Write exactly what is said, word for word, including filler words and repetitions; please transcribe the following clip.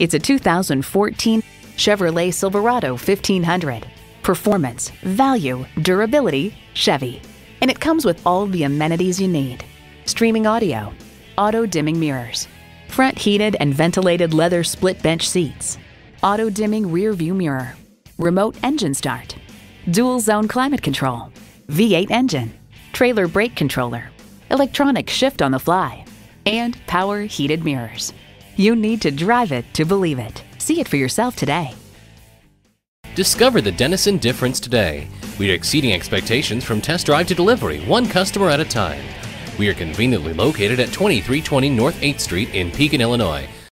It's a two thousand fourteen Chevrolet Silverado fifteen hundred. Performance, value, durability, Chevy. And it comes with all the amenities you need. Streaming audio, auto-dimming mirrors, front heated and ventilated leather split bench seats, auto-dimming rear view mirror, remote engine start, dual zone climate control, V eight engine, trailer brake controller, electronic shift on the fly, and power heated mirrors. You need to drive it to believe it. See it for yourself today. Discover the Dennison difference today. We are exceeding expectations from test drive to delivery, one customer at a time. We are conveniently located at twenty-three twenty North eighth Street in Pekin, Illinois.